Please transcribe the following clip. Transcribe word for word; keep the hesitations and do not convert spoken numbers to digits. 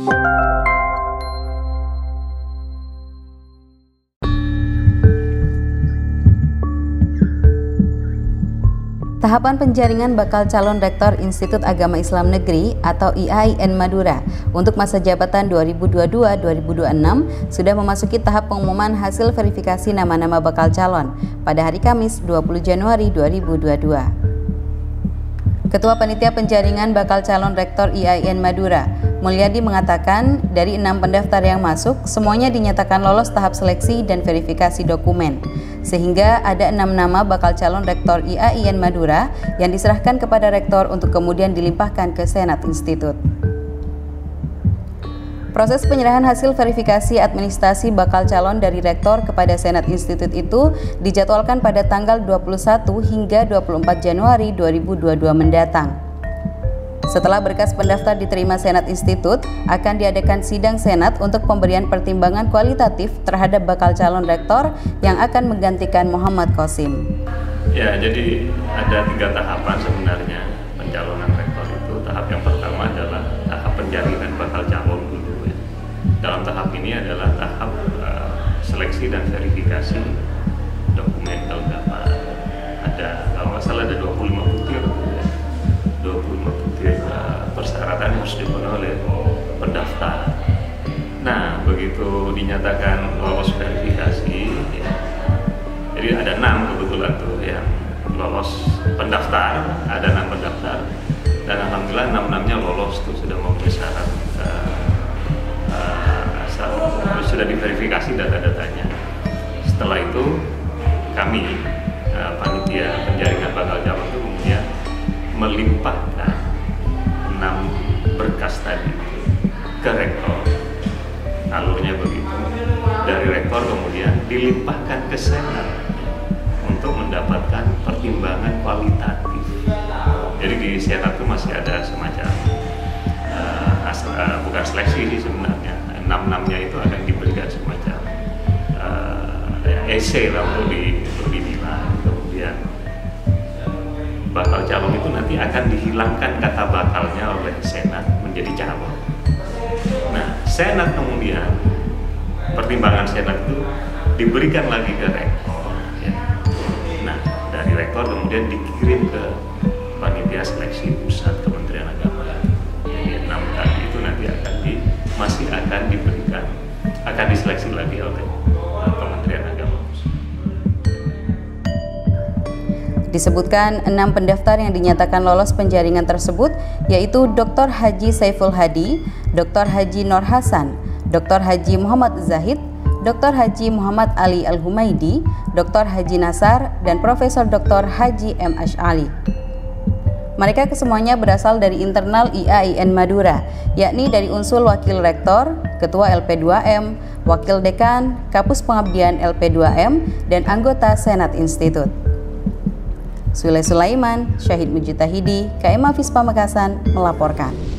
Tahapan penjaringan bakal calon Rektor Institut Agama Islam Negeri atau I A I N Madura untuk masa jabatan dua ribu dua puluh dua sampai dua ribu dua puluh enam sudah memasuki tahap pengumuman hasil verifikasi nama-nama bakal calon pada hari Kamis dua puluh Januari dua ribu dua puluh dua. Ketua Panitia Penjaringan Bakal Calon Rektor I A I N Madura, Mulyadi, mengatakan dari enam pendaftar yang masuk, semuanya dinyatakan lolos tahap seleksi dan verifikasi dokumen. Sehingga ada enam nama bakal calon Rektor I A I N Madura yang diserahkan kepada Rektor untuk kemudian dilimpahkan ke Senat Institut. Proses penyerahan hasil verifikasi administrasi bakal calon dari Rektor kepada Senat Institut itu dijadwalkan pada tanggal dua puluh satu hingga dua puluh empat Januari dua ribu dua puluh dua mendatang. Setelah berkas pendaftar diterima Senat Institut, akan diadakan sidang Senat untuk pemberian pertimbangan kualitatif terhadap bakal calon Rektor yang akan menggantikan Muhammad Qasim. Ya, jadi ada tiga tahapan sebenarnya pencalonan Rektor itu. Tahap yang pertama adalah tahap penjaringan bakal calon dulu. Ya. Dalam tahap ini adalah tahap uh, seleksi dan verifikasi dokumen kelengkapan. Ada, kalau nggak salah ada dua puluh lima butir, ya. dua puluh lima butir uh, persyaratan yang harus dipenuhi oleh pendaftar. Nah, begitu dinyatakan lolos verifikasi, ya, jadi ada enam kebetulan tuh yang lolos pendaftar, ada enam pendaftar, dan alhamdulillah enam-enamnya lolos tuh, sudah memenuhi syarat, uh, uh, asal sudah diverifikasi data-datanya. Setelah itu kami uh, panitia penjaringan bakal calon itu kemudian melimpahkan enam berkas tadi ke Rektor. Alurnya begitu. Dari Rektor kemudian dilimpahkan ke Senat untuk mendapatkan pertimbangan kualitatif. Jadi di Senat itu masih ada semacam uh, as, uh, bukan seleksi sih sebenarnya. Enam-enamnya itu akan diberikan semacam uh, ya, esai lah untuk, di, untuk dinilai. Kemudian bakal calon itu nanti akan dihilangkan kata bakalnya oleh Senat menjadi calon. Nah, Senat kemudian pertimbangan Senat itu diberikan lagi ke Rektor. Ya. Nah, dari Rektor kemudian dikirim ke panitia seleksi pusat Kementerian Agama. Jadi enam tadi itu nanti akan di masih akan diberikan akan diseleksi lagi oleh Kementerian Agama. Disebutkan enam pendaftar yang dinyatakan lolos penjaringan tersebut yaitu Doktor Haji Saiful Hadi, Doktor Haji Nur Hasan, Doktor Haji Muhammad Zahid, Doktor Haji Muhammad Ali Al-Humaidi, Doktor Haji Nasar, dan Profesor Doktor Haji M. Ash'ali. Mereka kesemuanya berasal dari internal I A I N Madura, yakni dari unsur Wakil Rektor, Ketua L P dua M, Wakil Dekan, Kapus Pengabdian L P dua M, dan anggota Senat Institut. Sule Sulaiman, Syahid Mujtahidi, K M Hafiz Pamekasan melaporkan.